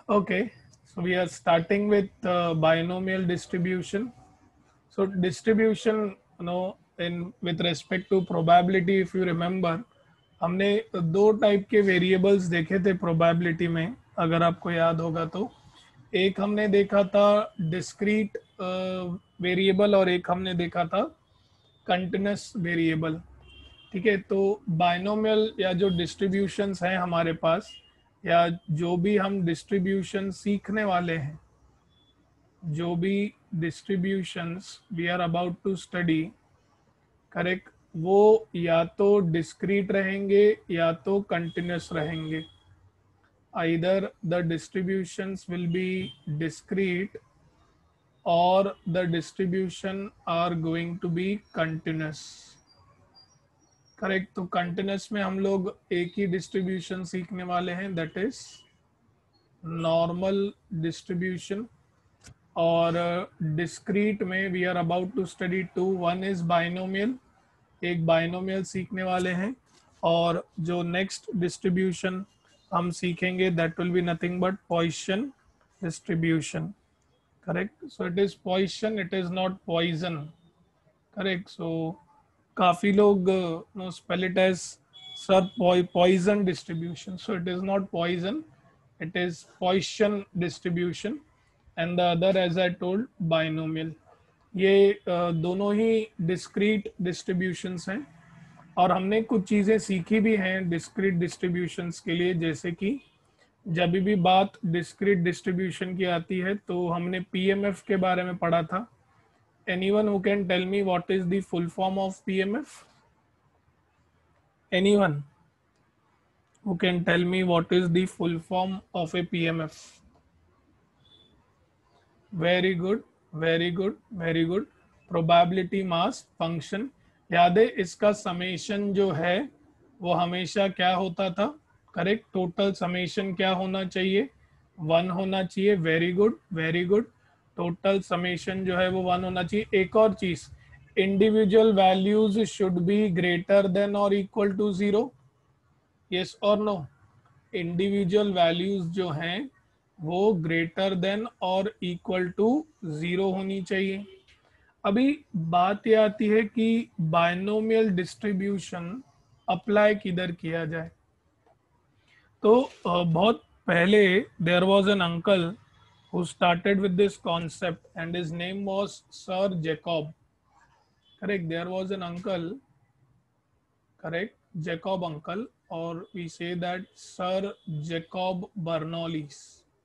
Okay, so we are starting with binomial distribution. So distribution, in with respect to probability, if you remember, हमने दो type के variables देखे थे probability में, अगर आपको याद होगा तो। एक हमने देखा था डिस्क्रीट वेरिएबल और एक हमने देखा था कंटिन्यूस वेरिएबल। ठीक है, तो बाइनोमियल या जो डिस्ट्रीब्यूशंस हैं हमारे पास, या जो भी हम डिस्ट्रीब्यूशन सीखने वाले हैं, जो भी distributions we are about to study, correct, वो या तो डिस्क्रीट रहेंगे या तो कंटिन्यूस रहेंगे। either the distributions will be discrete or the distribution are going to be continuous। Correct, तो कंटिन्यूस में हम लोग एक ही डिस्ट्रीब्यूशन सीखने वाले हैं, दैट इज नॉर्मल डिस्ट्रीब्यूशन। और डिस्क्रीट में we are about to study two, one is binomial, एक बाइनोमियल सीखने वाले हैं, और जो नेक्स्ट डिस्ट्रीब्यूशन हम सीखेंगे that will be nothing but Poisson distribution. Correct, so it is Poisson, it is not poison. Correct, so काफी लोग no spell it as sir poison distribution, so it is not poison, it is Poisson distribution, and the other, as I told, binomial। ये दोनों ही discrete distributions हैं, और हमने कुछ चीज़ें सीखी भी हैं discrete distributions के लिए, जैसे कि जब भी बात discrete distribution की आती है तो हमने PMF के बारे में पढ़ा था। Anyone who can tell me what is the full form of PMF? Anyone who can tell me what is the full form of a PMF? Very good, very good, very good. Probability mass function. याद है, इसका summation जो है वो हमेशा क्या होता था? करेक्ट, टोटल समेशन क्या होना चाहिए? 1 होना चाहिए। वेरी गुड, वेरी गुड। टोटल समेशन जो है वो 1 होना चाहिए। एक और चीज, individual values should be greater than और इक्वल टू 0। यस और नो? इंडिविजुअल वैल्यूज जो हैं वो ग्रेटर देन और इक्वल टू 0 होनी चाहिए। अभी बात ये आती है कि बाइनोमियल डिस्ट्रीब्यूशन अप्लाई किधर किया जाए। तो बहुत पहले there was an uncle who started with this concept and his name was Sir Jacob। Correct, there was an uncle, correct, Jacob uncle, or we say that Sir Jacob Bernoulli।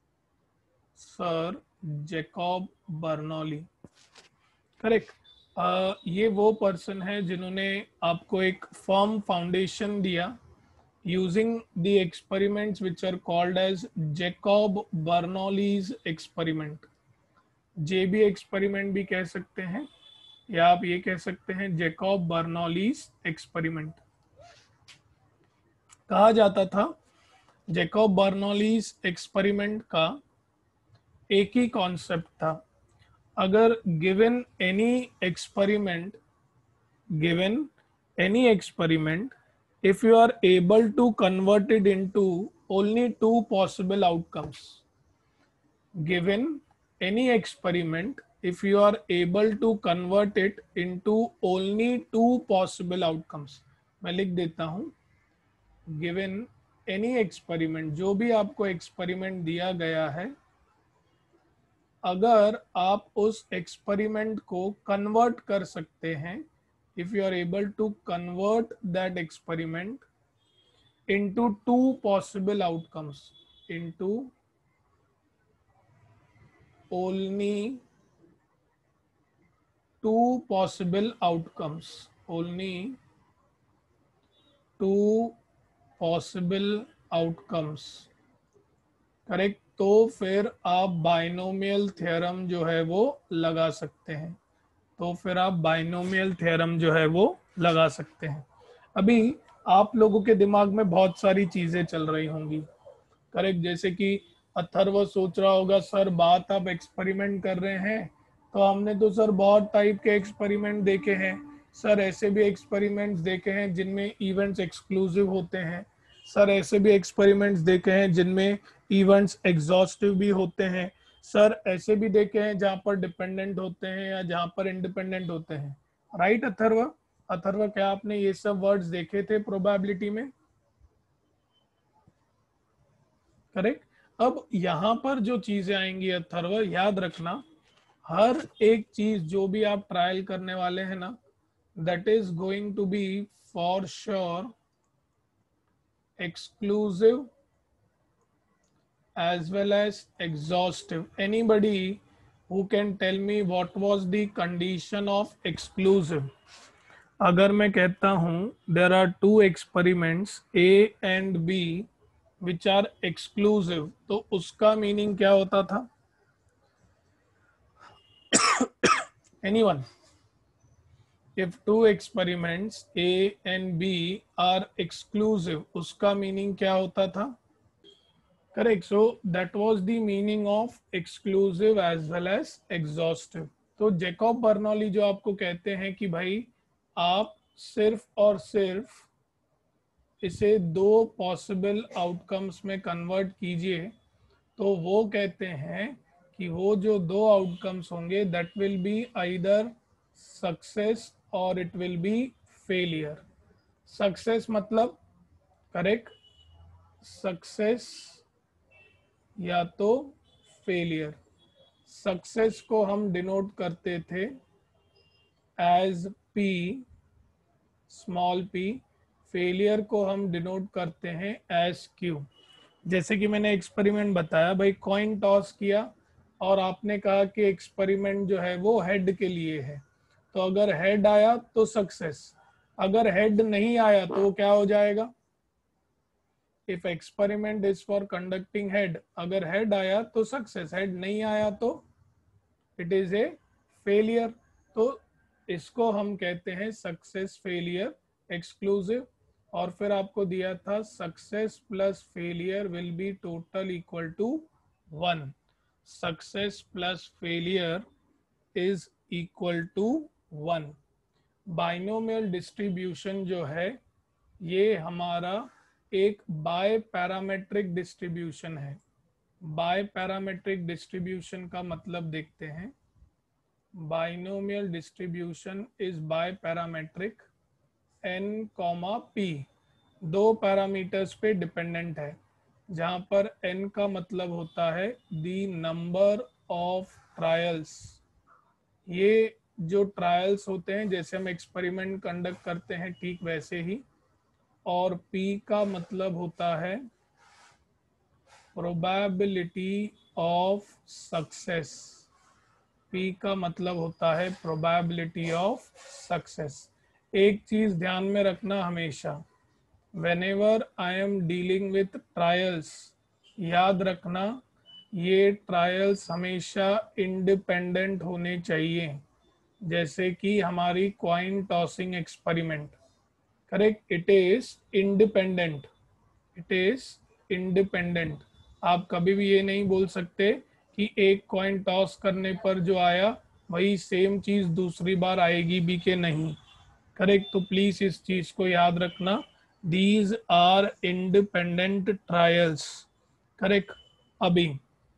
Sir Jacob Bernoulli. Correct, ये वो person है जिन्होंने आपको एक firm foundation दिया using the experiments which are called as Jacob Bernoulli's experiment. JB experiment भी कह सकते हैं, या आप ये कह सकते हैं जैकब बर्नौलीज एक्सपेरिमेंट। कहा जाता था जैकब बर्नौलीज एक्सपेरिमेंट का एक ही कॉन्सेप्ट था, अगर given any experiment, if you are able to convert it into only two possible outcomes, given any experiment, if you are able to convert it into only two possible outcomes, मैं लिख देता हूं, given any experiment, जो भी आपको experiment दिया गया है, अगर आप उस एक्सपेरिमेंट को कन्वर्ट कर सकते हैं, if you are able to convert that experiment into two possible outcomes, into only two possible outcomes, only two possible outcomes. Correct, तो फिर आप बाइनोमियल थ्योरम जो है वो लगा सकते हैं, तो फिर आप बाइनोमियल थ्योरम जो है वो लगा सकते हैं। अभी आप लोगों के दिमाग में बहुत सारी चीजें चल रही होंगी। करेक्ट, जैसे कि अथर्व सोच रहा होगा, सर बात आप एक्सपेरिमेंट कर रहे हैं, तो हमने तो सर बहुत टाइप के एक्सपेरिमेंट देखे हैं, सर ऐसे भी एक्सपेरिमेंट्स देखे हैं जिनमें इवेंट्स एक्सक्लूसिव होते हैं, सर ऐसे भी एक्सपेरिमेंट्स देखे हैं जिनमें इवेंट्स एग्जॉस्टिव भी होते हैं सर, ऐसे भी देखे हैं जहां पर डिपेंडेंट होते हैं या जहां पर इंडिपेंडेंट होते हैं, राइट अथर्व? अथर्व क्या आपने ये सब वर्ड्स देखे थे प्रोबेबिलिटी में? करेक्ट। अब यहां पर जो चीजें आएंगी अथर्व, याद रखना, हर एक चीज जो भी आप ट्रायल करने वाले हैं ना, that is going to be for sure exclusive as well as exhaustive. Anybody who can tell me what was the condition of exclusive? अगर मैं कहता हूं there are two experiments A and B which are exclusive, तो उसका meaning क्या होता था? Anyone? If two experiments A and B are exclusive, उसका मीनिंग क्या होता था? Correct. So that was the meaning of exclusive as well as exhaustive. तो जैकब बर्नौली जो आपको कहते हैं कि भाई आप सिर्फ और सिर्फ इसे दो पॉसिबल आउटकम्स में कन्वर्ट कीजिए, तो वो कहते हैं कि वो जो दो आउटकम्स होंगे that will be either success और it will be failure. Success मतलब, करेक्ट, सक्सेस या तो फेलियर. सक्सेस को हम डिनोट करते थे as P small P, failure को हम डिनोट करते हैं एज क्यू. जैसे कि मैंने एक्सपेरिमेंट बताया, भाई कॉइन टॉस किया और आपने कहा कि एक्सपेरिमेंट जो है वो हेड के लिए है, तो अगर हेड आया तो सक्सेस, अगर हेड नहीं आया तो वो क्या हो जाएगा? If experiment is for conducting head, अगर हेड आया तो सक्सेस, हेड नहीं आया तो इट इज ए फेलियर. तो इसको हम कहते हैं सक्सेस फेलियर एक्सक्लूसिव. और फिर आपको दिया था success plus failure will be total equal to 1. Success plus failure is equal to 1. Binomial distribution जो है ये हमारा एक बाय पैरामेट्रिक डिस्ट्रीब्यूशन है. बाय पैरामेट्रिक डिस्ट्रीब्यूशन का मतलब देखते हैं. Binomial distribution is bi parametric, n comma p दो पैरामीटर्स पे डिपेंडेंट है, जहां पर n का मतलब होता है द नंबर ऑफ ट्रायल्स. ये जो ट्रायल्स होते हैं, जैसे हम एक्सपेरिमेंट कंडक्ट करते हैं ठीक वैसे ही. और P का मतलब होता है प्रोबेबिलिटी ऑफ सक्सेस. P का मतलब होता है प्रोबेबिलिटी ऑफ सक्सेस. एक चीज ध्यान में रखना हमेशा, whenever I am dealing with trials, याद रखना ये ट्रायल्स हमेशा इंडिपेंडेंट होने चाहिए. जैसे कि हमारी coin tossing experiment, correct, it is independent, it is independent. आप कभी भी ये नहीं बोल सकते कि एक कॉइन टॉस करने पर जो आया वही सेम चीज दूसरी बार आएगी भी के नहीं. करेक्ट. तो प्लीज इस चीज को याद रखना, these are independent trials. Correct. अभी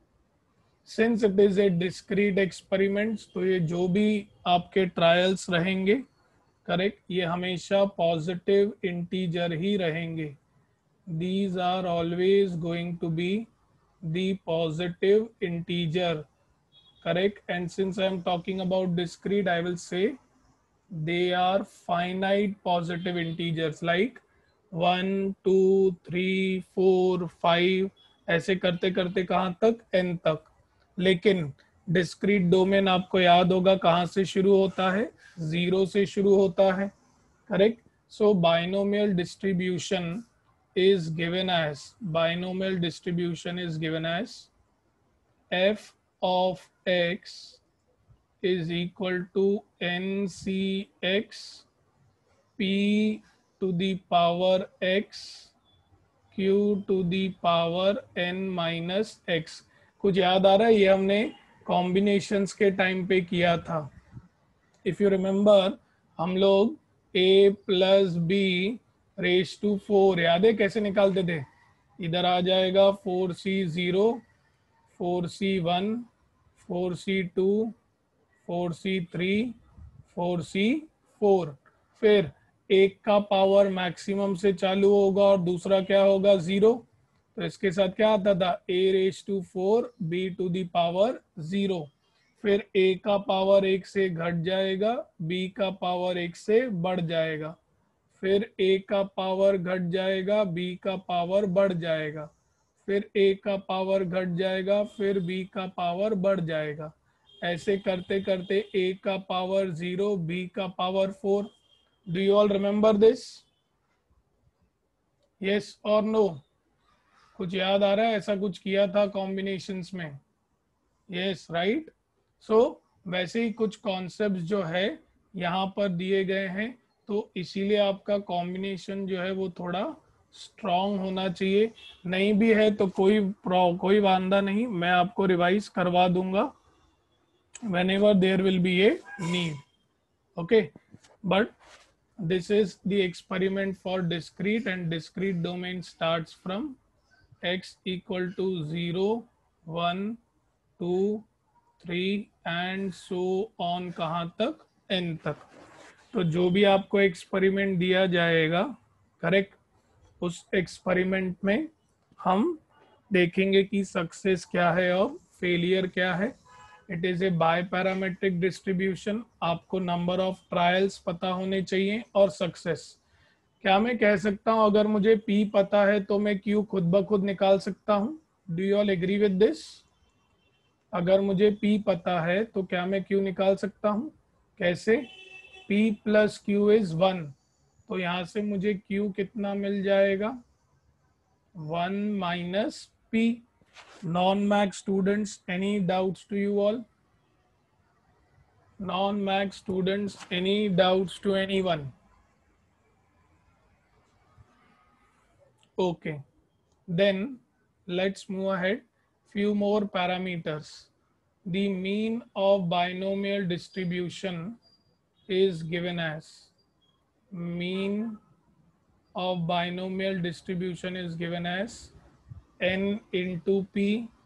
since it is a discrete experiments, तो ये जो भी आपके ट्रायल्स रहेंगे, करेक्ट, ये हमेशा पॉजिटिव इंटीजर ही रहेंगे. These are always going to be the positive integer, correct. And since I am talking about discrete, I will say they are finite positive integers like 1 2 3 4 5, ऐसे करते करते कहाँ तक? n तक. लेकिन डिस्क्रीट डोमेन आपको याद होगा कहाँ से शुरू होता है? 0 से शुरू होता है, correct. So binomial distribution is given as, binomial distribution is given as f of x is equal to ncx p to the power x q to the power n minus x. कुछ याद आ रहा है? ये हमने combinations के time पे किया था. इफ यू रिमेंबर, हम लोग a plus B raise to 4, याद है कैसे निकालते थे? इधर आ जाएगा 4C0, 4C1, 4C2, 4C3, 4C4। फिर एक का पावर मैक्सिमम से चालू होगा और दूसरा क्या होगा, 0। तो इसके साथ क्या आता था, a⁴ b⁴। फिर a का पावर 1 से घट जाएगा, b का पावर 1 से बढ़ जाएगा, फिर a का पावर घट जाएगा, b का पावर बढ़ जाएगा, फिर a का पावर घट जाएगा, फिर b का पावर बढ़ जाएगा। ऐसे करते करते a का पावर 0, b का power 4। Do you all remember this? Yes और नो? कुछ याद आ रहा है, ऐसा कुछ किया था कॉम्बिनेशंस में? Yes right. सो वैसे ही कुछ कॉन्सेप्ट्स जो है यहाँ पर दिए गए हैं, तो इसीलिए आपका कॉम्बिनेशन जो है वो थोड़ा स्ट्रॉन्ग होना चाहिए। नहीं भी है तो कोई वांदा नहीं, मैं आपको रिवाइज करवा दूंगा whenever there will be a need. Okay, but this is the experiment for discrete, and discrete domain starts from x equal to 0, 1, 2, 3 and so on, कहाँ तक, n तक। तो जो भी आपको एक्सपेरिमेंट दिया जाएगा, करेक्ट, उस एक्सपेरिमेंट में हम देखेंगे कि सक्सेस क्या है और फेलियर क्या है। It is a bi parametric distribution. आपको नंबर ऑफ ट्रायल्स पता होने चाहिए और सक्सेस। क्या मैं कह सकता हूं अगर मुझे P पता है तो मैं Q खुद ब खुद निकाल सकता हूं? Do you all agree with this? अगर मुझे P पता है तो क्या मैं Q निकाल सकता हूं? कैसे? P प्लस Q इज 1, तो यहां से मुझे Q कितना मिल जाएगा, 1 minus P। Non-Mac students, any doubts to you all? Non-Mac students, any doubts to anyone? Okay, then let's move ahead. Few more parameters. The mean of binomial distribution is given as, mean of binomial distribution is given as n into P.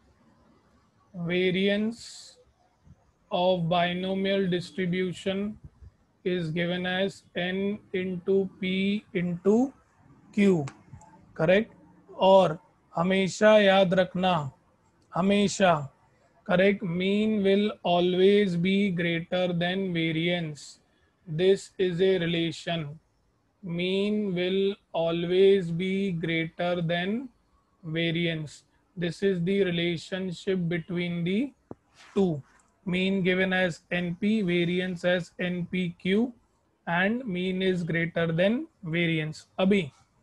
Variance of binomial distribution is given as n into P into Q, correct. और हमेशा याद रखना, हमेशा, correct, mean will always be greater than variance. This is a relation, mean will always be greater than variance. This is the relationship between the two. Mean given as NP, variance as NPQ, and mean is greater than variance. अभी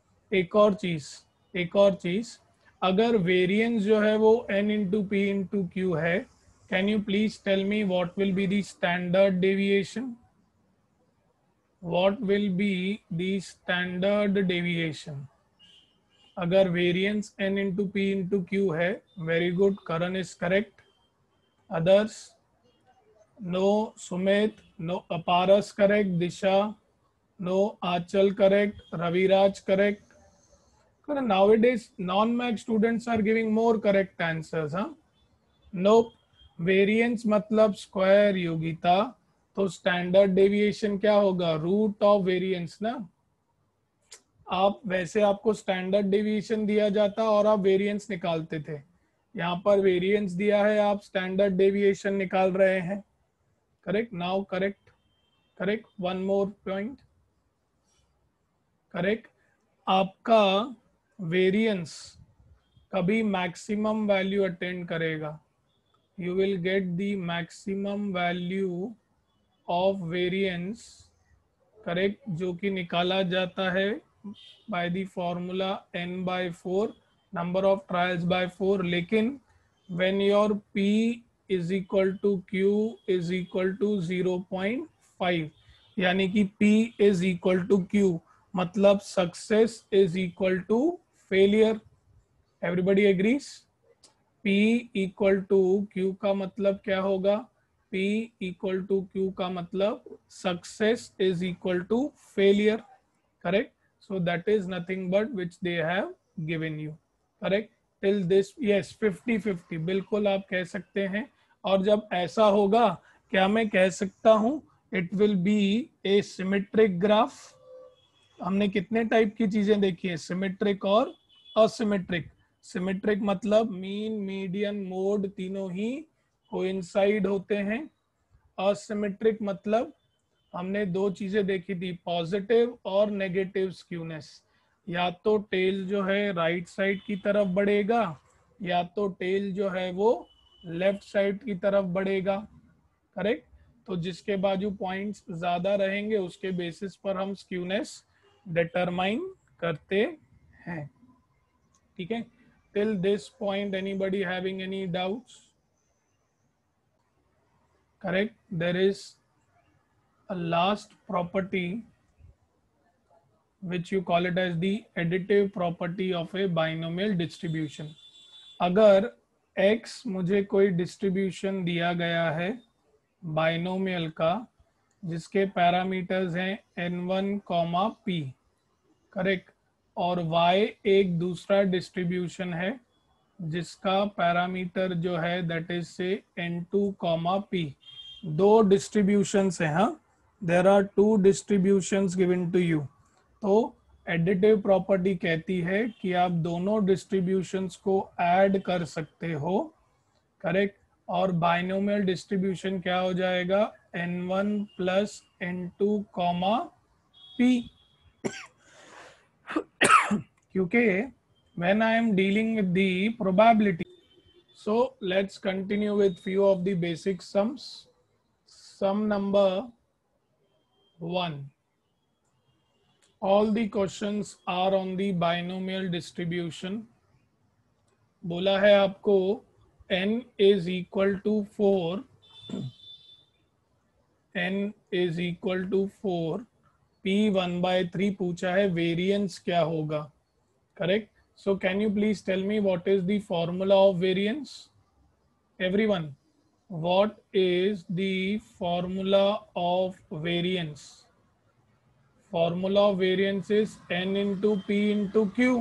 एक और चीज, अगर variance जो है वो n into P into Q है, can you please tell me what will be the standard deviation? What will be the standard deviation? अगर variance n into P into Q है, very good, Karan is correct. Others? No Sumit, no अपारस correct, Disha no, Anchal correct, Raviraj correct. Nowadays non-Mac students are giving more correct answers, huh? Nope. Variance मतलब square Yogita, तो standard deviation क्या होगा, root of variance ना। आप वैसे आपको स्टैंडर्ड डेविएशन दिया जाता और आप वेरिएंस निकालते थे, यहाँ पर वेरिएंस दिया है, आप स्टैंडर्ड डेविएशन निकाल रहे हैं। Correct, now correct, correct, one more point, correct. आपका वेरिएंस कभी मैक्सिमम वैल्यू अटेंड करेगा, you will get the maximum value of variance, करेक्ट, जो कि निकाला जाता है by the formula n/4, number of trials by 4। लेकिन when your p is equal to q is equal to 0.5, यानी कि p is equal to q, मतलब success is equal to failure। everybody agrees? P equal to Q का मतलब क्या होगा, P equal to Q का मतलब success is equal to failure, correct. So that is nothing but which they have given you. Correct, till this, yes 50-50 बिल्कुल आप कह सकते हैं। और जब ऐसा होगा, क्या मैं कह सकता हूं it will be a symmetric graph. हमने कितने टाइप की चीजें देखी है, सिमेट्रिक और असिमेट्रिक। सिमेट्रिक मतलब मीन मीडियन मोड तीनों ही कोइंसाइड होते हैं। असिमेट्रिक मतलब हमने दो चीजें देखी थी, पॉजिटिव और नेगेटिव स्क्यूनेस। या तो टेल जो है राइट साइड की तरफ बढ़ेगा, या तो टेल जो है वो लेफ्ट साइड की तरफ बढ़ेगा। करेक्ट, तो जिसके बाजू पॉइंट्स ज्यादा रहेंगे उसके बेसिस पर हम स्क्यूनेस डिटरमाइन करते हैं। ठीक है, till this point anybody having any doubts? Correct, there is a last property which you call it as the additive property of a binomial distribution। अगर x मुझे कोई डिस्ट्रीब्यूशन दिया गया है बाइनोमियल का जिसके पैरामीटर्स हैं n1 कॉमा p, करेक्ट, और y एक दूसरा डिस्ट्रीब्यूशन है जिसका पैरामीटर जो है दैट इज से n2 कॉमा p। दो डिस्ट्रीब्यूशंस हैं, हाँ, there are two distributions given to you. तो एडिटिव प्रॉपर्टी कहती है कि आप दोनों डिस्ट्रीब्यूशंस को ऐड कर सकते हो। करेक्ट, और बाइनोमियल डिस्ट्रीब्यूशन क्या हो जाएगा, n1 plus n2 comma p। क्योंकि when I am dealing with the probability, so let's continue with few of the basic sums. Sum number 1, all the questions are on the binomial distribution। बोला है आपको n is equal to 4, n is equal to 4, p 1/3 पूछा है, variance क्या होगा। Correct, so can you please tell me what is the formula of variance? Everyone, what is the formula of variance? Formula of variance is n into p into q।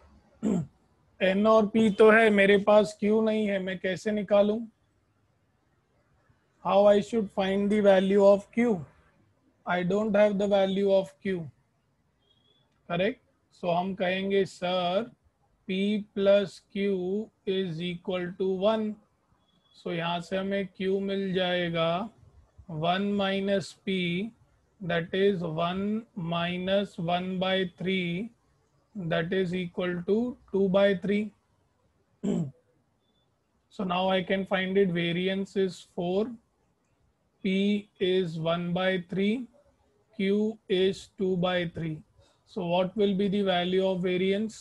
n और p तो है, मेरे पास q नहीं है, मैं कैसे निकालूं? How I should find the value of q? I don't have the value of q। Correct, so हम कहेंगे sir p plus q is equal to 1। So यहाँ से हमें q मिल जाएगा 1 minus p, that is 1 minus 1/3, that is equal to 2/3। So now I can find it, variance is 4, p is 1/3, q is 2/3। So what will be the value of variance?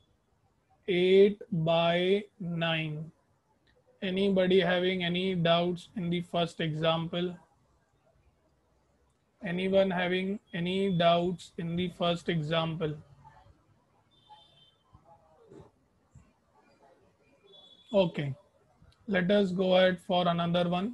8/9। Anybody having any doubts in the first example? Anyone having any doubts in the first example? Okay, let us go ahead for another one।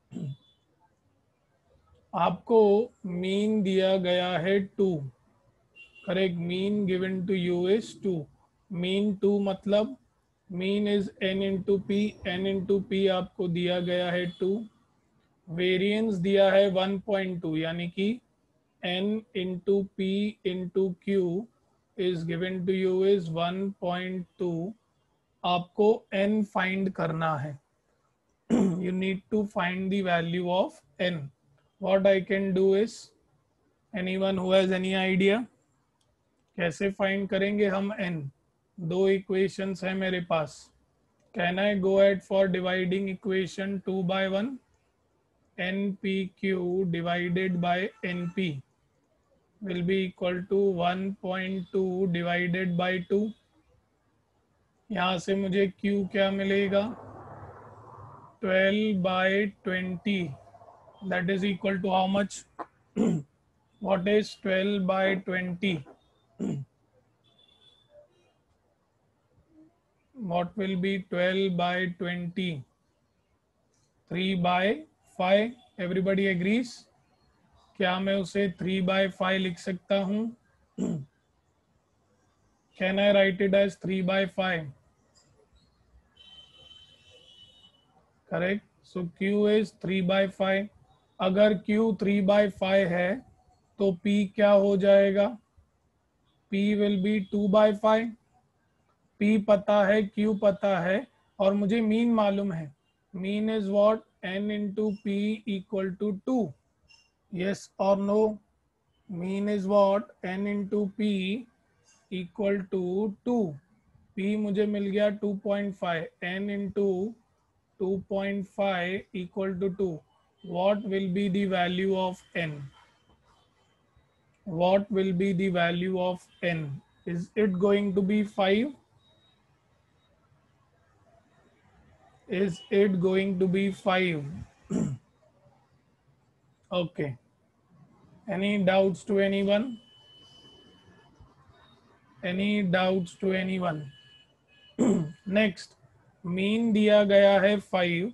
आपको mean दिया गया है 2। Correct, mean given to you is 2। Mean 2 मतलब mean is n into P, n into P आपको दिया गया है 2। Variance दिया है 1.2, यानी कि n into P into Q is given to you is 1.2। आपको n फाइंड करना है। You need to find the value of n। What I can do is, anyone who has any idea, कैसे find करेंगे हम n? दो equations है मेरे पास। Can I go at for dividing equation 2/1? npq divided by np will be equal to 1.2 divided by 2। यहाँ से मुझे q क्या मिलेगा, 12/20, that is equal to how much? What is 12/20? What will be 12/20? 3/5। Everybody agrees? क्या मैं उसे 3/5 लिख सकता हूँ? Can I write it as 3/5? करेक्ट। So Q is 3/5। अगर Q 3/5 है तो P क्या हो जाएगा? P will be 2/5। P पता है, Q पता है, और मुझे मीन मालूम है। Mean is what? N into P equal to 2। Yes और no? Mean is what? N into P equal to 2। P मुझे मिल गया 2.5। N into 2.5 equal to 2. What will be the value of n? What will be the value of n? Is it going to be 5? Is it going to be 5? Okay. Any doubts to anyone? Any doubts to anyone? Next, mean दिया गया है 5।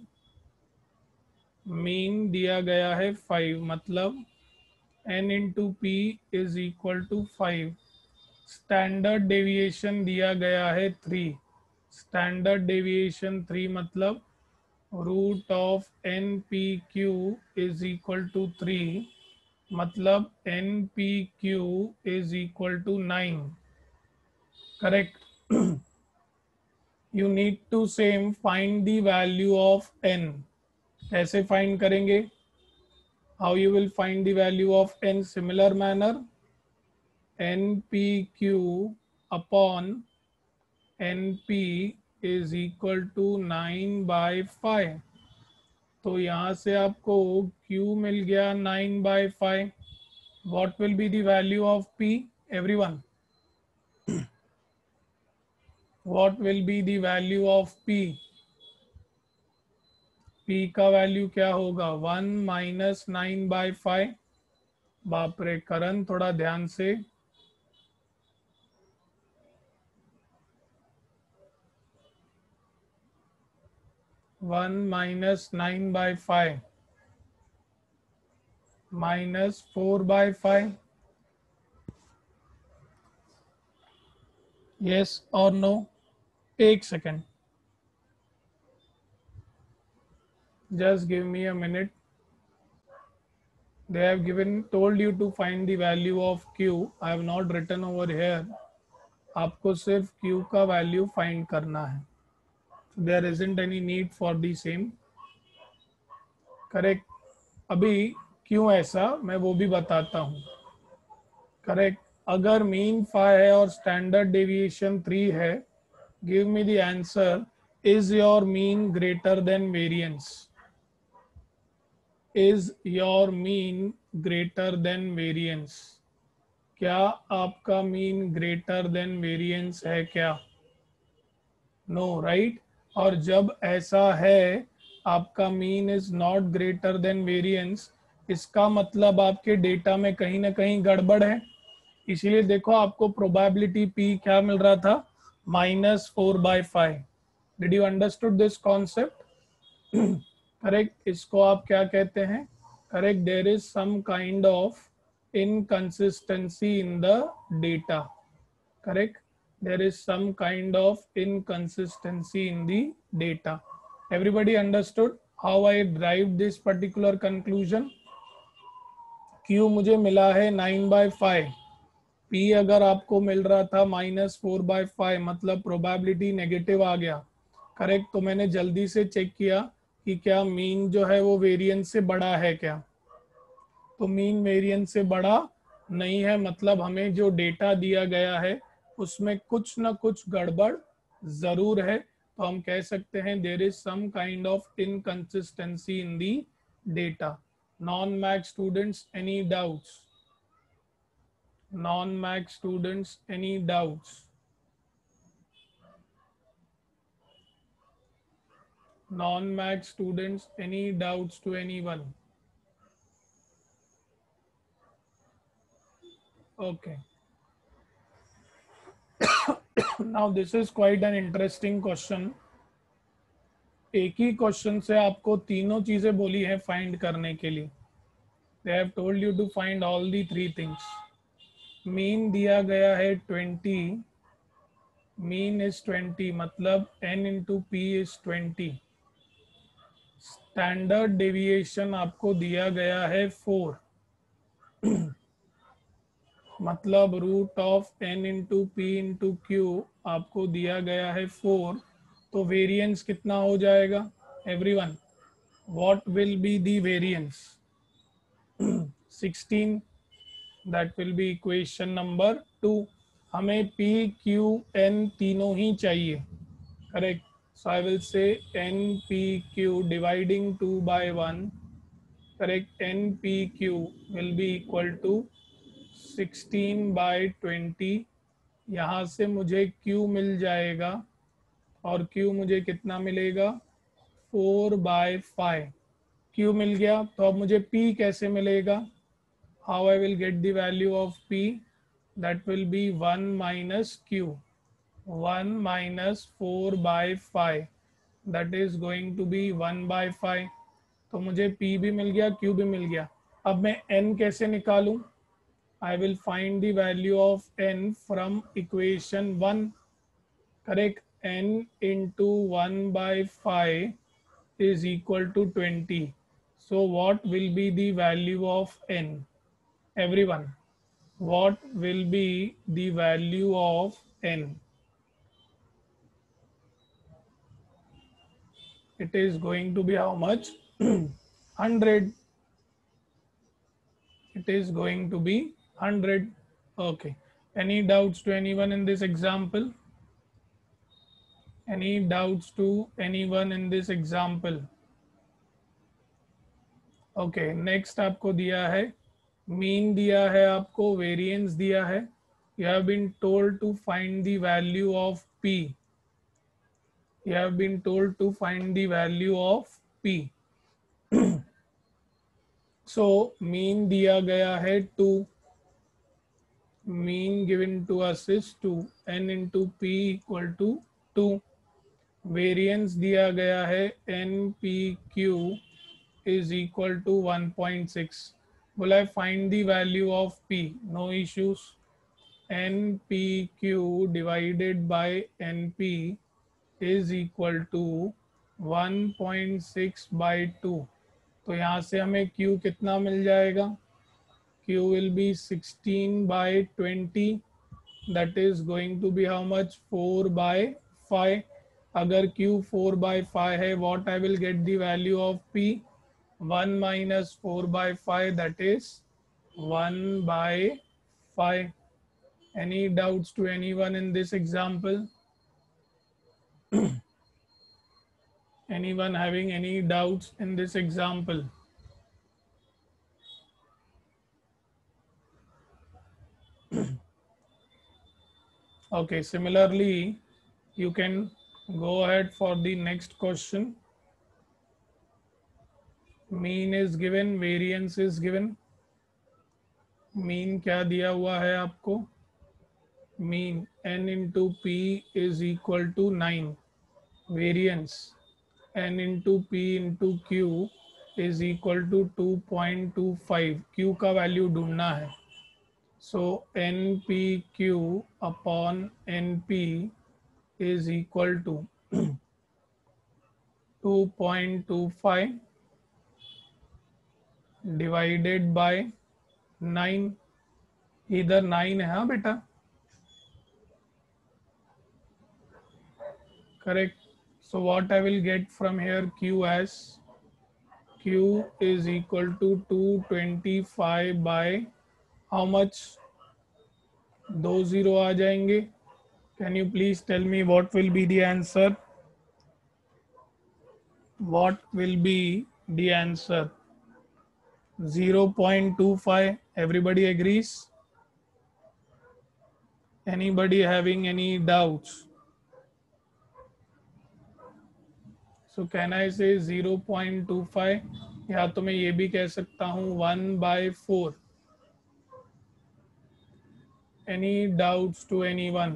Mean दिया गया है 5, मतलब n into P is equal to 5। Standard deviation दिया गया है 3। स्टैंडर्ड डेविएशन 3 मतलब root of N P Q is equal to 3, मतलब N P Q is equal to 9। Correct. You need to same find the value of N. कैसे find करेंगे? How you will find the value of N? Similar manner, N P Q upon NP is equal to 9/5। तो यहाँ से आपको Q मिल गया 9/5। What will be the value of P? Everyone, what will be the value of P? P का value क्या होगा? 1 minus 9/5। बाप रे करण, थोड़ा ध्यान से। 1 माइनस 9/5 माइनस 4/5। यस और नो? एक second, just give me a minute. They have told you to find the value of Q. I have not written over here. आपको सिर्फ Q का वैल्यू फाइंड करना है। So there isn't any need for the same. Correct. अभी क्यों ऐसा मैं वो भी बताता हूँ। करेक्ट। अगर मीन 5 है और स्टैंडर्ड डेविएशन 3 है, give me the answer. Is your mean greater than variance? Is your mean greater than variance? क्या आपका मीन ग्रेटर देन वेरिएंस है क्या? No, right. और जब ऐसा है, आपका mean is not greater than variance, इसका मतलब आपके डेटा में कहीं ना कहीं गड़बड़ है। इसीलिए देखो आपको प्रोबेबिलिटी पी क्या मिल रहा था? -4/5। Did you understood this concept? Correct. इसको आप क्या कहते हैं? Correct, there is some kind of inconsistency in the data. Correct, there is some kind of inconsistency in the data. Everybody understood how I derived this particular conclusion? Q मुझे मिला है 9/5। P अगर आपको मिल रहा था -4/5, मतलब प्रोबेबिलिटी नेगेटिव आ गया। Correct. तो मैंने जल्दी से चेक किया कि क्या मीन जो है वो वेरिएंस से बड़ा है क्या? तो मीन वेरिएंस से बड़ा नहीं है, मतलब हमें जो डेटा दिया गया है उसमें कुछ ना कुछ गड़बड़ जरूर है। तो हम कह सकते हैं there is some kind of inconsistency in the data. Non math students any doubts? Non math students any doubts? Non math students any doubts to anyone? Okay. Now this is quite an interesting question. एक ही question से आपको तीनों चीजें बोली है find करने के लिए। They have told you to find all the three things. Mean दिया गया है 20। मीन इज 20, मतलब n into P is 20। Standard deviation आपको दिया गया है 4, मतलब root of n into P into Q आपको दिया गया है 4, तो वेरिएंस कितना हो जाएगा everyone? What will be the variance? 16, that will be equation number 2। हमें पी क्यू एन तीनों ही चाहिए, करेक्ट। So I will say N P Q dividing 2 by 1, correct. N P Q will be equal to 16/20। यहाँ से मुझे Q मिल जाएगा, और Q मुझे कितना मिलेगा? 4/5। Q मिल गया, तो अब मुझे P कैसे मिलेगा? How I will get the value of P? That will be 1 minus Q, 1 minus 4/5, that is going to be 1/5। तो मुझे P भी मिल गया, Q भी मिल गया। अब मैं N कैसे निकालूं? I will find the value of n from equation 1, correct? N into 1 by 5 is equal to 20. So what will be the value of n? Everyone, what will be the value of n? It is going to be how much? 100. It is going to be 100. Okay. Any doubts to anyone in this example? Any doubts to anyone in this example? Okay, next आपको दिया है mean, दिया है आपको variance दिया है। You have been told to find the value of P, you have been told to find the value of P. So mean दिया गया है 2, mean given to us is 2, n into P equal to 2। Variance दिया गया है N P Q is equal to 1.6. Will I find the value of P? No issues. NPQ divided by NP is equal to 1.6 by 2. तो यहाँ से हमें Q कितना मिल जाएगा? Q will be 16/20. That is going to be how much? 4/5. अगर Q 4/5 है, what I will get the value of P? 1 minus 4/5, that is 1/5. Any doubts to anyone in this example? Anyone having any doubts in this example? Okay, similarly, you can go ahead for the next question. Mean is given, variance is given. Mean क्या दिया हुआ है आपको? Mean n into p is equal to 9. Variance n into p into q is equal to 2.25. q का वैल्यू ढूंढना है। So npq upon np is equal to 2.25 divided by 9. इधर 9 है, हाँ बेटा, correct. So what I will get from here? Q as Q is equal to 225 by how much? 2 0 आ जाएंगे। Can you please tell me what will be the answer? What will be the answer? 0.25. Everybody agrees? Anybody having any doubts? So can I say 0.25, या तो मैं ये भी कह सकता हूँ 1/4. Any doubts to anyone?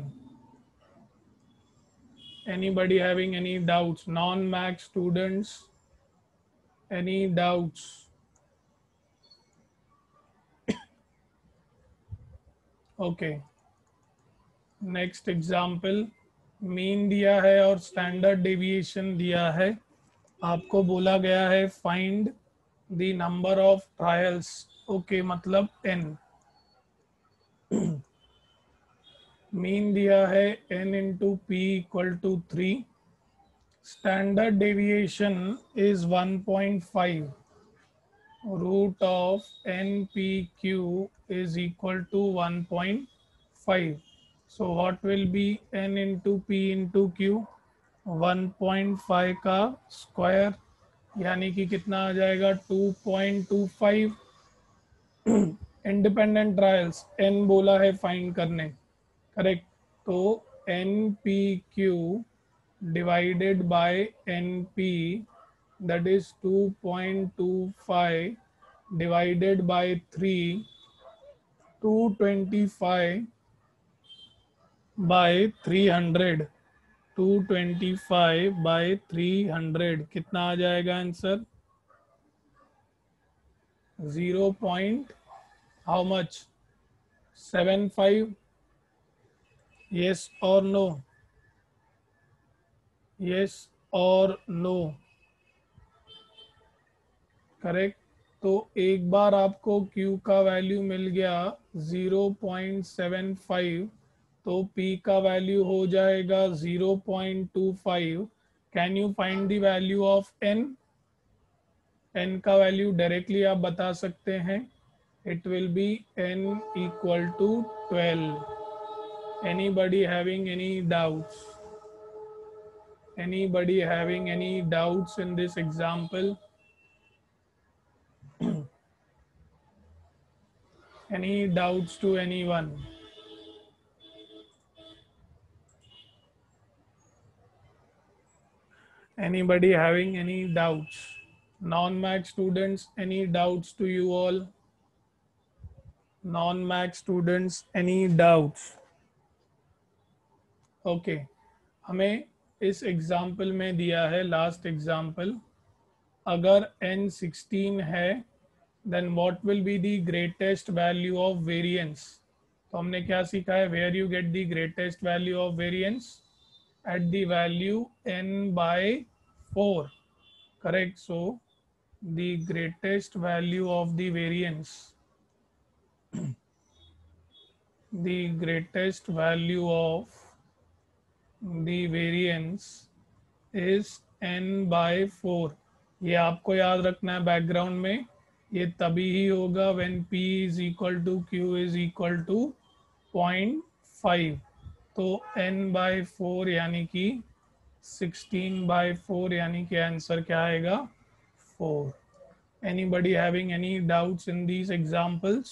Anybody having any doubts? Non-max students, any doubts? Okay. Next example, mean दिया है और स्टैंडर्ड डेविएशन दिया है। आपको बोला गया है find the number of trials, okay, मतलब n। मीन दिया है n into P equal to 3, standard deviation is 1.5, root of npq is equal to 1.5, so what will be n into p into q, 1.5 का square यानी कि कितना आ जाएगा 2.25। Independent trials n बोला है फाइंड करने, करेक्ट, तो N P Q divided by N P, that is 2.25 divided by 3, 225 by 300, 225 by 300 कितना आ जाएगा answer, 0 point how much, 75। Yes और नो, यस और नो, करेक्ट। तो एक बार आपको Q का वैल्यू मिल गया 0.75, तो P का वैल्यू हो जाएगा 0.25। Can you find the value of n? n का वैल्यू डायरेक्टली आप बता सकते हैं, it will be n equal to 12। Anybody having any doubts? Anybody having any doubts in this example? Any doubts to anyone? Anybody having any doubts? Non-math students, any doubts to you all? Non-math students, any doubts? Okay, हमें इस example में दिया है last example, अगर n 16 है then what will be the greatest value of variance. तो हमने क्या सीखा है, where you get the greatest value of variance, at the value n by 4, correct, so the greatest value of the variance, the greatest value of the variance is n by 4। ये आपको याद रखना है बैकग्राउंड में, ये तभी ही होगा when p is equal to q is equal to 0.5। तो n by 4 यानी कि 16 by 4 यानी कि आंसर क्या आएगा 4। Anybody having any doubts in these examples?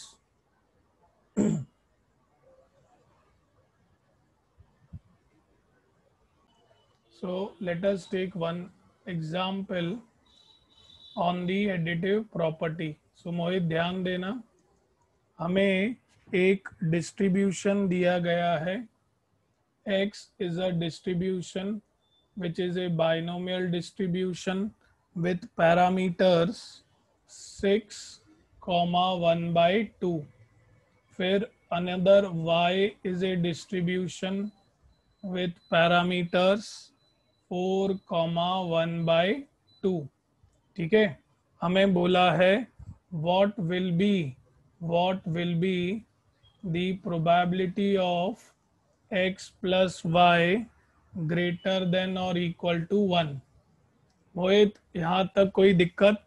So let us take one example on the additive property. So मोहित ध्यान देना, हमें एक डिस्ट्रीब्यूशन दिया गया है, x is a distribution which is a binomial distribution with parameters 6, 1 by 2। फिर another y is a distribution with parameters 4, 1 by 2। ठीक है, हमें बोला है what will be the probability of x plus y greater than or equal to 1। मोहित यहाँ तक कोई दिक्कत?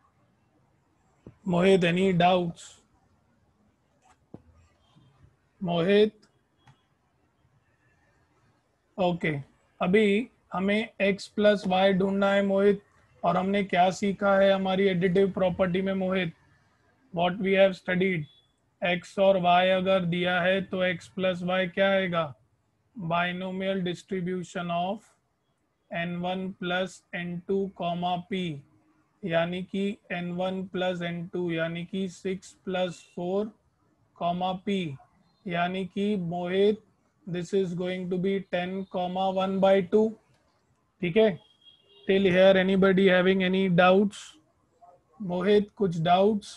Mohit any doubts? Mohit okay, अभी हमें x प्लस वाई ढूंढना है मोहित, और हमने क्या सीखा है हमारी एडिटिव प्रॉपर्टी में Mohit, what we have studied, x और y अगर दिया है तो x प्लस वाई क्या आएगा, binomial distribution of n1 plus n2 comma p, यानी कि n1 प्लस n2 यानी कि 6 प्लस 4 कॉमा p, यानी कि Mohit this is going to be 10 comma 1 by 2। ठीक है, till here anybody having any doubts? Mohit कुछ doubts?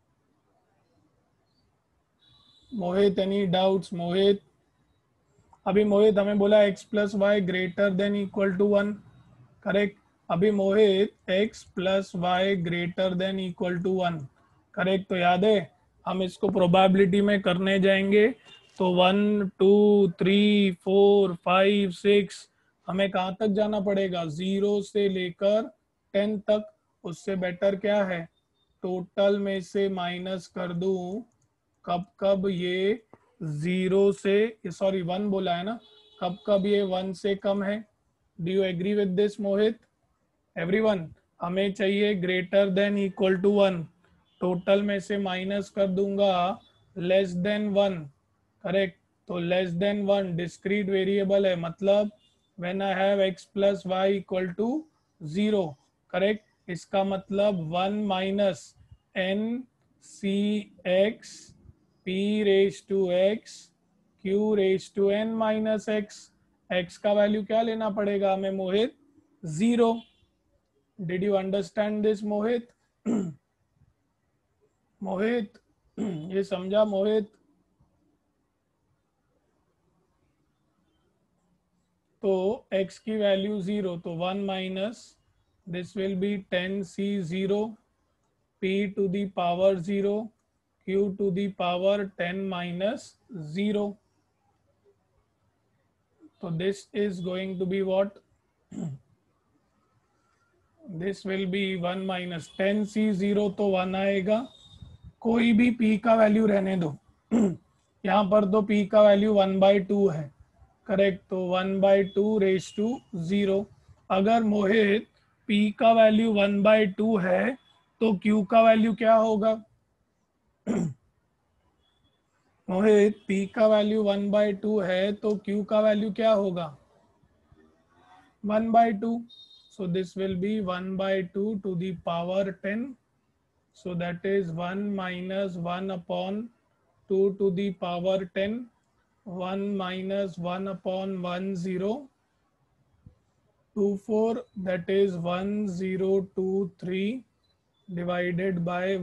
Mohit any doubts? Mohit अभी मोहित हमें बोला x plus y greater than equal to 1, correct, अभी Mohit x plus y greater than equal to 1, correct. तो याद है हम इसको प्रोबेबिलिटी में करने जाएंगे तो 1 2 3 4 5 6 हमें कहाँ तक जाना पड़ेगा, 0 से लेकर 10 तक। उससे बेटर क्या है, टोटल में से माइनस कर दूं, कब कब ये 0 से, सॉरी 1 बोला है ना, कब कब ये 1 से कम है। Do you agree with this Mohit? Everyone, हमें चाहिए greater than equal to 1, total में से माइनस कर दूंगा लेस देन 1, करेक्ट। तो लेस देन 1 डिस्क्रीट वेरिएबल है, मतलब when I have x plus y equal to 0, correct. इसका मतलब 1 minus n c x p raise to x q raise to n minus x. X का value क्या लेना पड़ेगा हमें मोहित, 0। Did you understand this Mohit? Mohit ये समझा मोहित? तो x की वैल्यू 0, तो 1 minus this will be 10c0 p to the power 0 q to the power 10 minus 0। तो this is going to be what, this will be 1 minus 10c0, तो 1 आएगा। कोई भी p का वैल्यू रहने दो यहाँ पर तो p का वैल्यू 1/2 है, करेक्ट। तो 1/2 रेज टू 0। अगर मोहित p का वैल्यू 1/2 है तो q का वैल्यू क्या होगा? मोहित p का वैल्यू 1/2 है तो q का वैल्यू क्या होगा, 1/2। So this will be 1/2 to the power 10. So that is 1 minus 1 upon 2 to the power 10. 1 minus 1 upon 1 0 2 4, that is 1023 divided by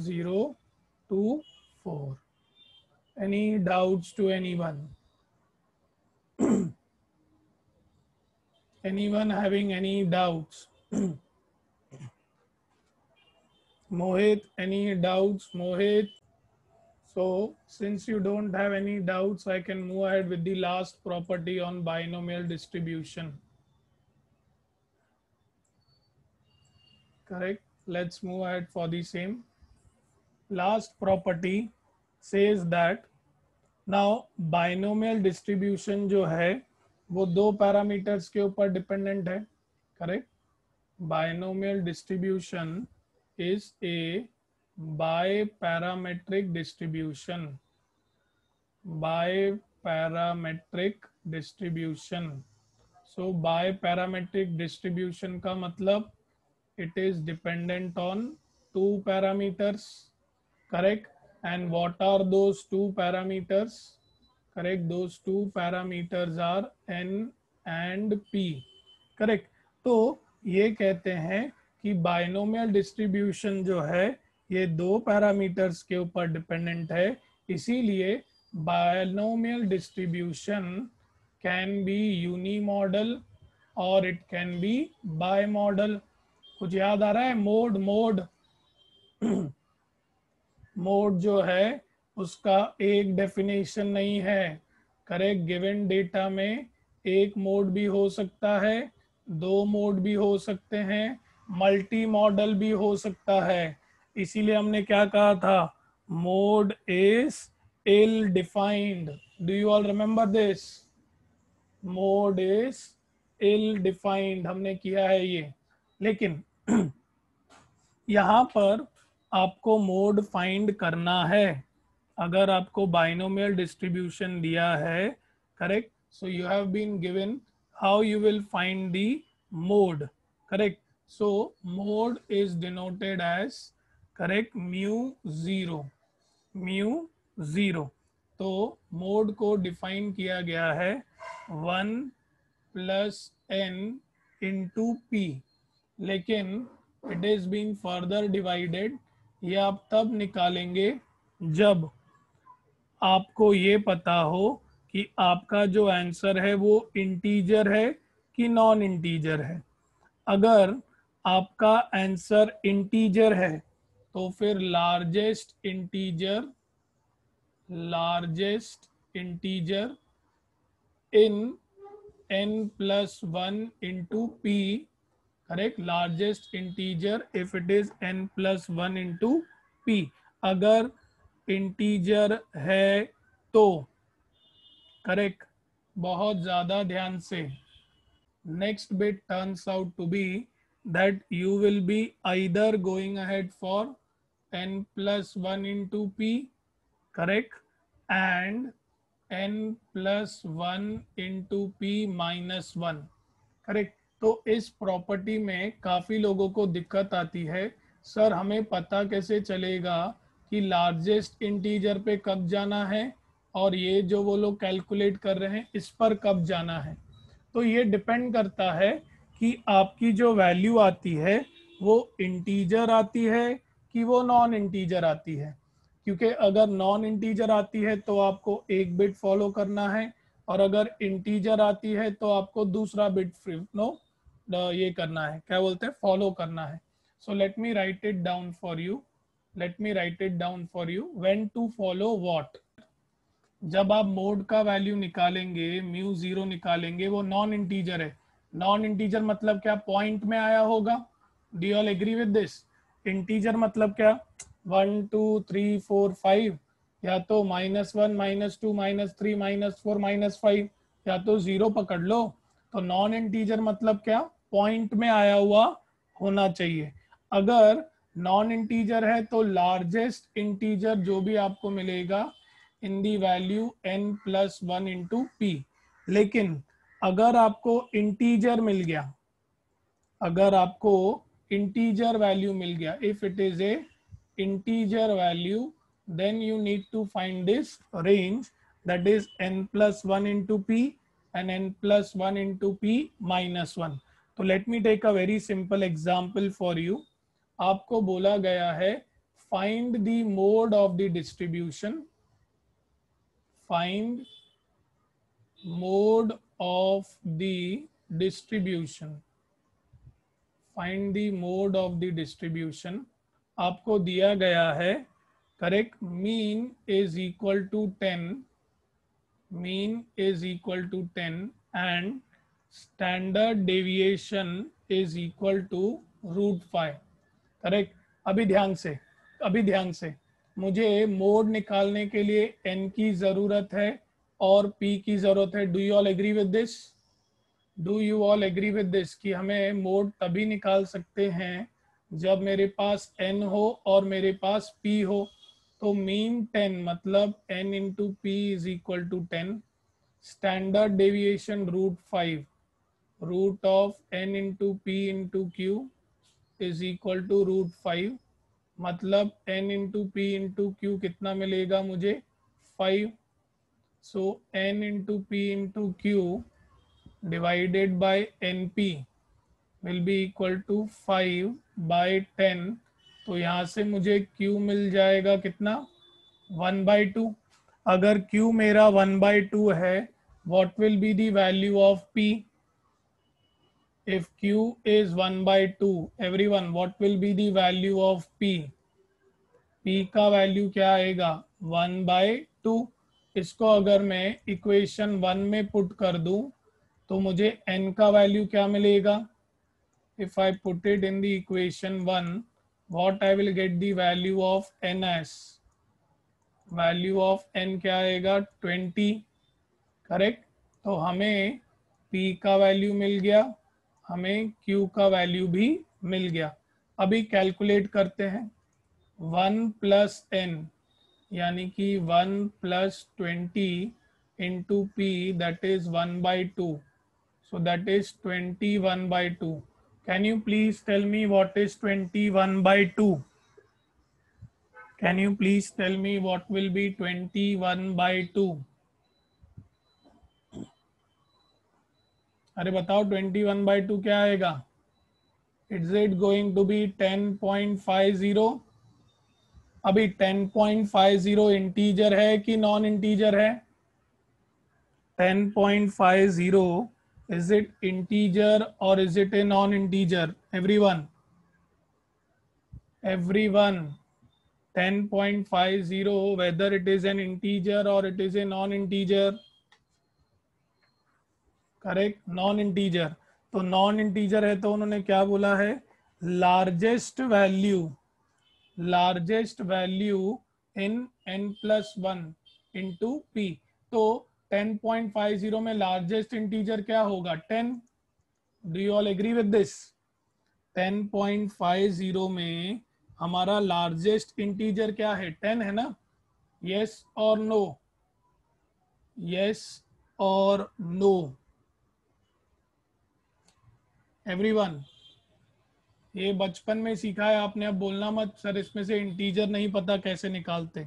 1024. Any doubts to anyone? Anyone having any doubts? Mohit, any doubts? Mohit? So since you don't have any doubts, I can move ahead with the last property on binomial distribution. Correct. Let's move ahead for the same. Last property says that now binomial distribution जो है वो दो parameters के ऊपर dependent है, correct. binomial distribution is a biparametric distribution. Biparametric distribution. So biparametric distribution का मतलब it is dependent on two parameters, correct. And what are those two parameters? Correct, those two parameters are n and p, correct. तो ये कहते हैं कि binomial distribution जो है ये दो पैरामीटर्स के ऊपर डिपेंडेंट है, इसीलिए binomial distribution can be unimodal और it can be bimodal. कुछ याद आ रहा है? मोड मोड मोड जो है उसका एक डेफिनेशन नहीं है, करेक्ट। गिवन डेटा में एक मोड भी हो सकता है, दो मोड भी हो सकते हैं, मल्टी मॉडल भी हो सकता है। इसीलिए हमने क्या कहा था, mode is ill defined. Do you all remember this? Mode is ill defined, हमने किया है ये। लेकिन यहाँ पर आपको मोड फाइंड करना है। अगर आपको बाइनोमियल डिस्ट्रीब्यूशन दिया है, correct, so you have been given how you will find the mode, correct. So mode is denoted as, correct, μ0, μ0। तो मोड को डिफाइन किया गया है 1 प्लस n इंटू पी, लेकिन it is being further divided. ये आप तब निकालेंगे जब आपको ये पता हो कि आपका जो आंसर है वो इंटीजर है कि नॉन इंटीजर है। अगर आपका आंसर इंटीजर है तो फिर largest integer in n plus 1 into p, correct, largest integer if it is n plus 1 into p, अगर इंटीजर है तो, करेक्ट, बहुत ज्यादा ध्यान से. Next bit turns out to be that you will be either going ahead for n plus 1 into p, correct, and n plus 1 into p minus 1, correct. तो इस property में काफ़ी लोगों को दिक्कत आती है, सर हमें पता कैसे चलेगा कि लार्जेस्ट इंटीजर पे कब जाना है और ये जो वो लोग कैलकुलेट कर रहे हैं इस पर कब जाना है. तो ये डिपेंड करता है कि आपकी जो वैल्यू आती है वो इंटीजर आती है कि वो नॉन इंटीजर आती है. क्योंकि अगर नॉन इंटीजर आती है तो आपको एक बिट फॉलो करना है, और अगर इंटीजर आती है तो आपको दूसरा बिट ये करना है, क्या बोलते हैं, फॉलो करना है. So let me write it down for you. When to follow what. जब आप मोड का वैल्यू निकालेंगे, म्यू जीरो निकालेंगे, वो नॉन इंटीजर है. नॉन इंटीजर मतलब क्या, पॉइंट में आया होगा. Do you all agree with this. Integer मतलब क्या, 1 2 3 4 5, या तो -1 -2 -3 -4 -5, या तो जीरो पकड़ लो. तो नॉन इंटीजर मतलब क्या, पॉइंट में आया हुआ होना चाहिए. अगर नॉन इंटीजर है तो लार्जेस्ट इंटीजर जो भी आपको मिलेगा in the value n plus 1 into p. लेकिन अगर आपको इंटीजर मिल गया, अगर आपको इंटीजर वैल्यू मिल गया, if it is a integer value, then you need to find this range, that is n plus 1 into p and n plus 1 into p minus 1. तो let me take a very simple example for you. आपको बोला गया है find the mode of the distribution, find mode of the distribution, find the mode of the distribution. आपको दिया गया है, correct, mean is equal to 10, mean is equal to 10 and standard deviation is equal to √5, correct. अभी ध्यान से मुझे mode निकालने के लिए n की ज़रूरत है और p की ज़रूरत है. Do you all agree with this. कि हमें मोड तभी निकाल सकते हैं जब मेरे पास n हो और मेरे पास p हो. तो मीन 10 मतलब n into P is equal to 10, standard deviation √5, root of n into P into Q is equal to √5, मतलब n into P into q कितना मिलेगा मुझे, 5. सो n into P into q divided by np will be equal to 5/10. तो यहाँ से मुझे q मिल जाएगा कितना, 1/2. अगर q मेरा 1/2 है, what will be the value of p. If q is 1/2, everyone, what will be the value of p. p का वैल्यू क्या आएगा, 1/2. इसको अगर मैं इक्वेशन 1 में पुट कर दूं तो मुझे n का वैल्यू क्या मिलेगा. If I put it in the equation 1, what I will get the value of n as, value of n क्या आएगा, 20, करेक्ट. तो हमें p का वैल्यू मिल गया, हमें q का वैल्यू भी मिल गया. अभी कैलकुलेट करते हैं. 1 प्लस n यानी कि 1 plus 20 into p, that is 1/2. So that is 21/2. Can you please tell me what is 21/2? Can you please tell me what will be 21/2? अरे बताओ 21/2 क्या आएगा. Is it going to be 10.50? अभी 10.50 इंटीजर है कि नॉन इंटीजर है. 10.50 Is it integer or is it a non-integer? Everyone. 10.50, whether it is an integer or it is a non-integer. करेक्ट, non integer. तो नॉन इंटीजर है तो उन्होंने क्या बोला है, largest value in n+1 into p. तो 10.50 में लार्जेस्ट इंटीजर क्या होगा, 10. Do you all agree with this? 10.50 में हमारा लार्जेस्ट इंटीजर क्या है, 10 है ना? यस और नो, यस और नो एवरीवन. ये बचपन में सीखा है आपने, अब बोलना मत सर इसमें से इंटीजर नहीं पता कैसे निकालते.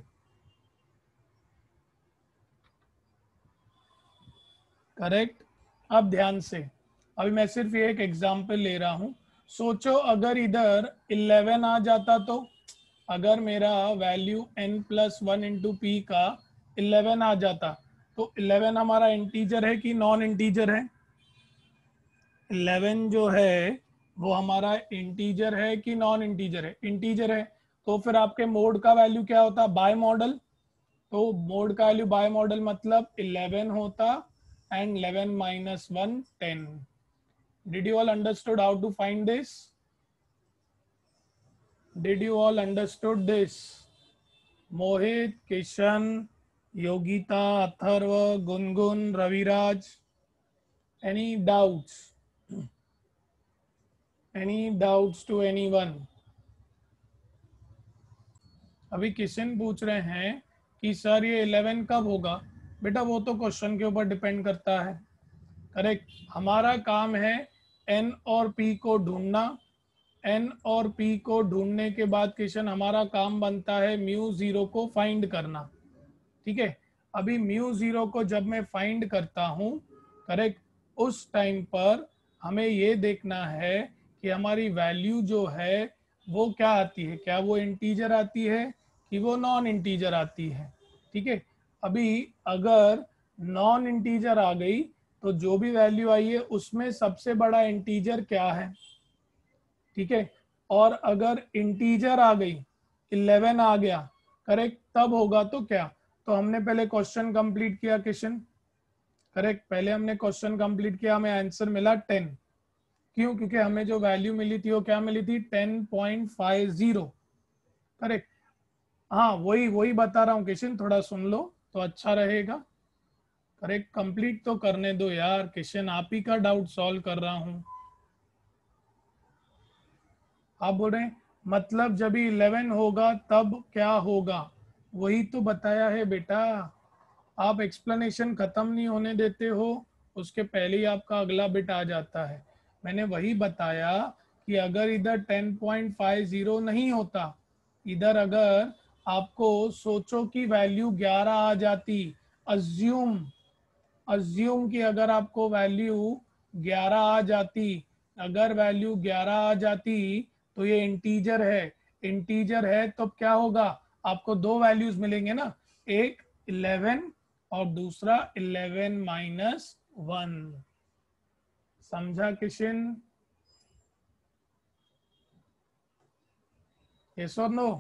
करेक्ट. अब ध्यान से, अभी मैं सिर्फ ये एक एग्जांपल ले रहा हूं. सोचो अगर इधर 11 आ जाता, तो अगर मेरा वैल्यू n+1 इंटू पी का 11 आ जाता, तो 11 हमारा इंटीजर है कि नॉन इंटीजर है? 11 जो है वो हमारा इंटीजर है कि नॉन इंटीजर है? इंटीजर है. तो फिर आपके मोड का वैल्यू क्या होता, बाय मॉडल. तो मोड का वैल्यू बाय मॉडल मतलब 11 होता and 11 - 1 10. Did you all understood how to find this? Did you all understood this? Mohit, Kishan, Yogita, Atharva, Gungun, Raviraj, any doubts? Any doubts to anyone? अभी किशन पूछ रहे हैं कि सर ये 11 कब होगा. बेटा वो तो क्वेश्चन के ऊपर डिपेंड करता है. करेक्ट. हमारा काम है n और p को ढूंढना. n और p को ढूंढने के बाद किशन हमारा काम बनता है μ0 को फाइंड करना. ठीक है. अभी μ0 को जब मैं फाइंड करता हूं, करेक्ट, उस टाइम पर हमें ये देखना है कि हमारी वैल्यू जो है वो क्या आती है, क्या वो इंटीजर आती है कि वो नॉन इंटीजर आती है. ठीक है. अभी अगर नॉन इंटीजर आ गई तो जो भी वैल्यू आई है उसमें सबसे बड़ा इंटीजर क्या है. ठीक है. और अगर इंटीजर आ गई, 11 आ गया, करेक्ट, तब होगा तो क्या. तो हमने पहले क्वेश्चन कंप्लीट किया किशन. करेक्ट. पहले हमने क्वेश्चन कंप्लीट किया, हमें आंसर मिला 10. क्यों? क्योंकि हमें जो वैल्यू मिली थी वो क्या मिली थी, 10.50. करेक्ट. हाँ वही बता रहा हूँ किशन, थोड़ा सुन लो तो अच्छा रहेगा. करेक्ट. कंप्लीट तो करने दो यार किशन, आप ही का डाउट सॉल्व कर रहा हूँ. आप बोल रहे हैं मतलब जब 11 होगा तब क्या होगा, वही तो बताया है बेटा. आप एक्सप्लेनेशन खत्म नहीं होने देते हो, उसके पहले ही आपका अगला बिट आ जाता है. मैंने वही बताया कि अगर इधर 10.50 नहीं होता, इधर अगर आपको सोचो कि वैल्यू 11 आ जाती, अज्यूम कि अगर आपको वैल्यू 11 आ जाती, अगर वैल्यू 11 आ जाती तो ये इंटीजर है तो क्या होगा, आपको दो वैल्यूज मिलेंगे ना, एक 11 और दूसरा 11 - 1. समझा किशन? यस और नो?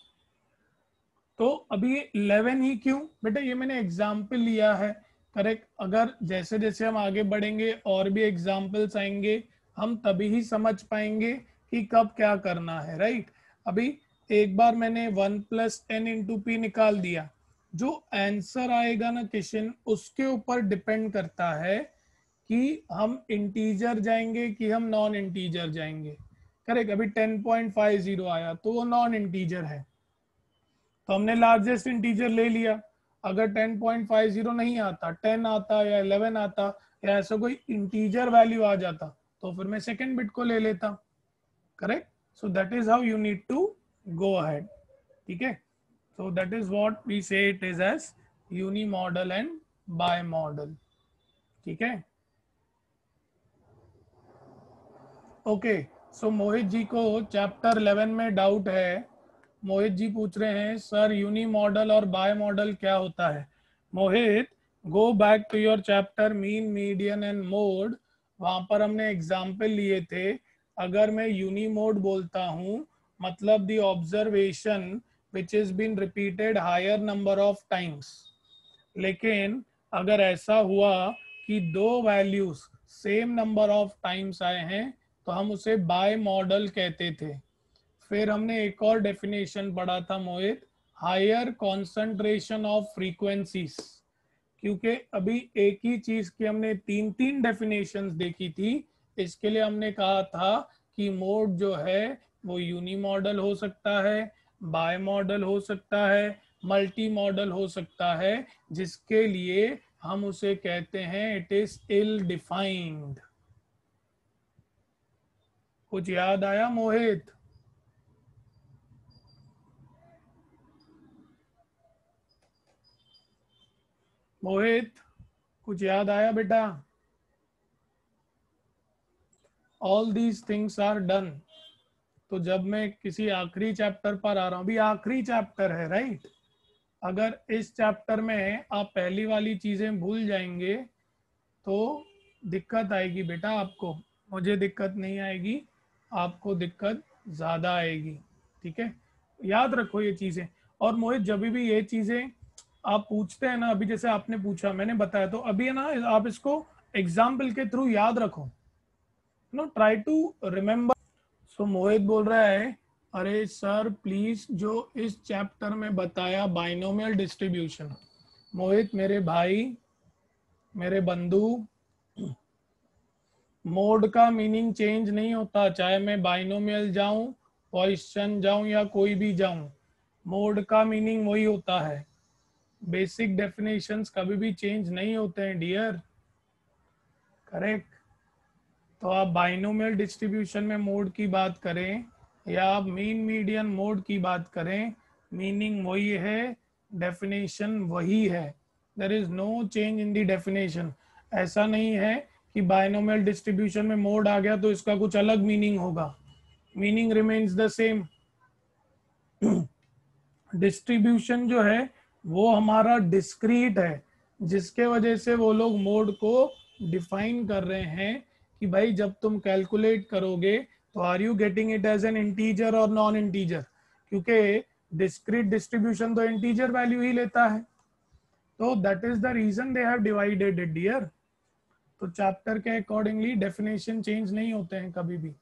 तो अभी 11 ही क्यों बेटा, ये मैंने एग्जाम्पल लिया है. करेक्ट. अगर जैसे जैसे हम आगे बढ़ेंगे और भी एग्जाम्पल्स आएंगे, हम तभी ही समझ पाएंगे कि कब क्या करना है. राइट. अभी एक बार मैंने 1 + n इंटू पी निकाल दिया, जो आंसर आएगा ना क्वेश्चन, उसके ऊपर डिपेंड करता है कि हम इंटीजर जाएंगे कि हम नॉन इंटीजर जाएंगे. करेक्ट. अभी 10.50 आया तो वो नॉन इंटीजर है, तो हमने लार्जेस्ट इंटीजर ले लिया. अगर 10.50 नहीं आता, 10 आता या 11 आता या ऐसा कोई इंटीजर वैल्यू आ जाता, तो फिर मैं सेकंड बिट को ले लेता. Correct. So that is how you need to go ahead. ठीक है. So that is what we say it is as unimodal and bimodal. ठीक है. ओके. सो मोहित जी को चैप्टर 11 में डाउट है. मोहित जी पूछ रहे हैं सर यूनी मॉडल और बाय मॉडल क्या होता है. Mohit, go back to your chapter mean, median and mode वहां पर हमने एग्जाम्पल लिए थे, अगर मैं यूनिमोड बोलता हूं मतलब the observation which is been repeated higher number of times. लेकिन अगर ऐसा हुआ कि दो values same number of times आए हैं तो हम उसे बाय मॉडल कहते थे। फिर हमने एक और डेफिनेशन पढ़ा था Mohit, higher concentration of frequencies. क्योंकि अभी एक ही चीज की हमने तीन तीन डेफिनेशंस देखी थी, इसके लिए हमने कहा था कि मोड जो है वो यूनी मॉडल हो सकता है, बाय मॉडल हो सकता है, मल्टी मॉडल हो सकता है, जिसके लिए हम उसे कहते हैं इट इज इल डिफाइंड। कुछ याद आया मोहित? मोहित कुछ याद आया बेटा? All these things are done. तो जब मैं किसी आखिरी चैप्टर पर आ रहा हूं, अभी आखिरी चैप्टर है राइट, अगर इस चैप्टर में आप पहली वाली चीजें भूल जाएंगे तो दिक्कत आएगी बेटा आपको। मुझे दिक्कत नहीं आएगी, आपको दिक्कत ज्यादा आएगी। ठीक है, याद रखो ये चीजें। और मोहित जब भी ये चीजें आप पूछते हैं ना, अभी जैसे आपने पूछा मैंने बताया, तो अभी है ना आप इसको एग्जाम्पल के थ्रू याद रखो, no try to remember. So Mohit बोल रहा है, अरे सर प्लीज जो इस चैप्टर में बताया बाइनोमियल डिस्ट्रीब्यूशन। मोहित मेरे भाई, मेरे बंधु, मोड का मीनिंग चेंज नहीं होता, चाहे मैं बाइनोमियल जाऊं, पॉइसन जाऊं या कोई भी जाऊं, मोड का मीनिंग वही होता है। बेसिक डेफिनेशंस कभी भी चेंज नहीं होते हैं डियर। करेक्ट। तो आप बाइनोमियल डिस्ट्रीब्यूशन में मोड की बात करें या आप मीन मीडियन मोड की बात करें, मीनिंग वही है, डेफिनेशन वही है। There is no change in the definition. ऐसा नहीं है कि बाइनोमियल डिस्ट्रीब्यूशन में मोड आ गया तो इसका कुछ अलग मीनिंग होगा, meaning remains the same. Distribution जो है वो हमारा डिस्क्रीट है, जिसके वजह से वो लोग मोड को डिफाइन कर रहे हैं कि भाई जब तुम कैलकुलेट करोगे तो are you getting it as an integer और नॉन इंटीजर, क्योंकि डिस्क्रीट डिस्ट्रीब्यूशन तो इंटीजर वैल्यू ही लेता है। तो that is the reason they have divided it dear. तो चैप्टर के अकॉर्डिंगली डेफिनेशन चेंज नहीं होते हैं कभी भी।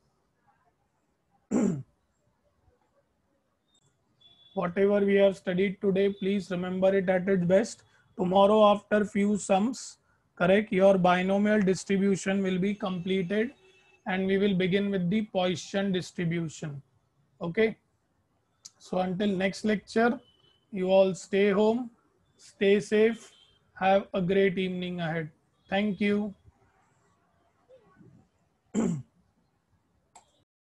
Whatever we have studied today, please remember it at its best. Tomorrow after few sums, correct, your binomial distribution will be completed and we will begin with the Poisson distribution. Okay, so until next lecture, you all stay home, stay safe, have a great evening ahead. Thank you.